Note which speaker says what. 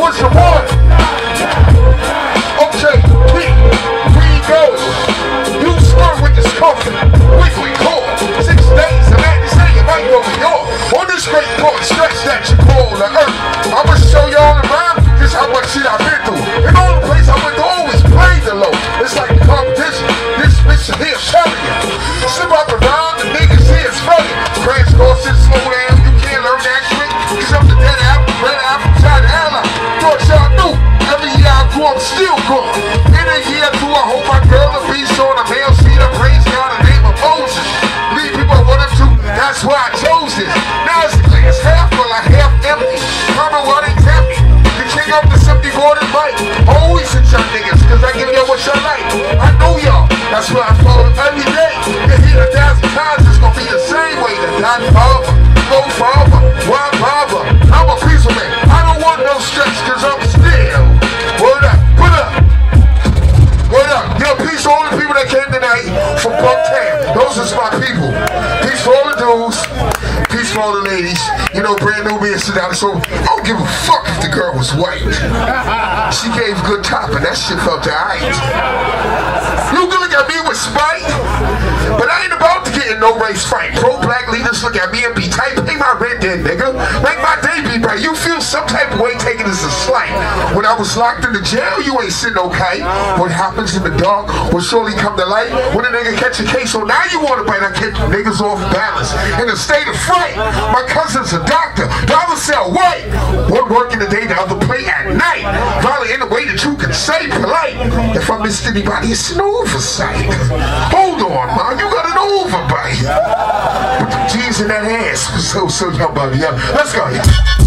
Speaker 1: what's the one? Okay, we go. You start with this coffee. Weekly call. 6 days and that say you might go to York. On this great point, stretch that you call the earth. I'ma show y'all around just how much shit I've been through. And all the place I went to always played the low. It's like the competition. This bitch here shouting you. Slip up around, the niggas here is funny. Crash courses, slow down, you can't learn that quick. Cause I'm the dead apple, red apple, side ally. Thought y'all knew. Every year I grew, I'm still growing. In a year or two, I hope my girl will be on a male seat. I praise God in the name of Moses. Leave people I want them to, that's why I chose this. Now it's half full, like half empty. Mama, why they tempt me? The king of the 70 golden bike. Always hit y'all niggas, cause I give y'all what y'all like. I know y'all, that's why I follow every day. You hear 1,000 times, it's gonna be the same way. The God Father, go Father, why bother? I'm a peaceful man, I don't want no stress, cause I'm still. Word up, put up. Word up, yo, peace to all the people that came tonight from Bucktown. Those is my people. Peace to all the dudes. Peace to all the ladies. You know, brand new being sit down. So I don't give a fuck if the girl was white. She gave good top and that shit felt alright. You can look at me with spite, but I ain't about to get in no race fight. Pro-black leaders look at me and be tight. Pay my rent then, nigga. Make my day be bright. You feel some type of way taking this a slight. When I was locked in the jail, you ain't sitting okay. What happens in the dark will surely come to light. When a nigga catch a case, so now you want to bite. I catch niggas off balance. In a state of fright, my cousin's a doctor. The other cell white. One working the day, the other play at night. Probably in a way that you can say polite. If I missed anybody, it's an oversight. Hold on, man, you got an overbite. Put the G's in that ass. So young, buddy. Let's go.